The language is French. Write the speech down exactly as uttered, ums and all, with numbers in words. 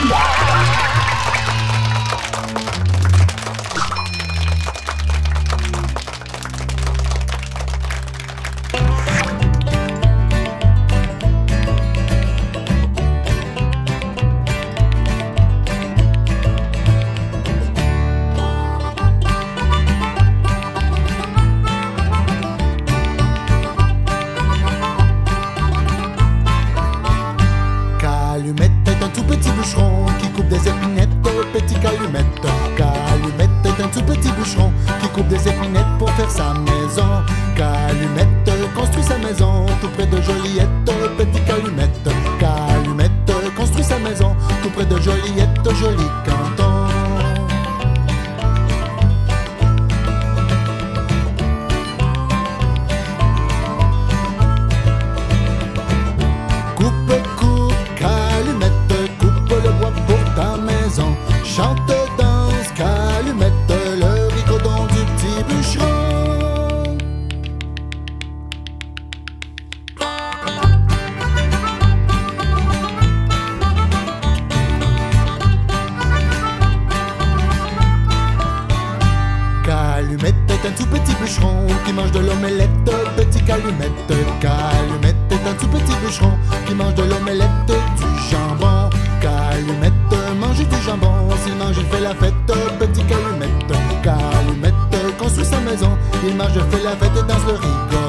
Calumet est un tout petit bûcheron qui coupe des épinettes, petit Calumet. Calumet est un tout petit bûcheron qui coupe des épinettes pour faire sa maison. Calumet construit sa maison tout près de Joliette, petit Calumet. Calumet construit sa maison tout près de Joliette, joli canton. Chante, danse, Calumet, le ricodon du petit bûcheron. Calumet est un tout petit bûcheron qui mange de l'omelette, petit Calumet. Calumet est un tout petit bûcheron qui mange de l'omelette, du jambon. Calumet mange du jambon, s'il mange il fait la fête, petit Calumet. Calumet construit sa maison, il mange, fait la fête, danse le rigodon.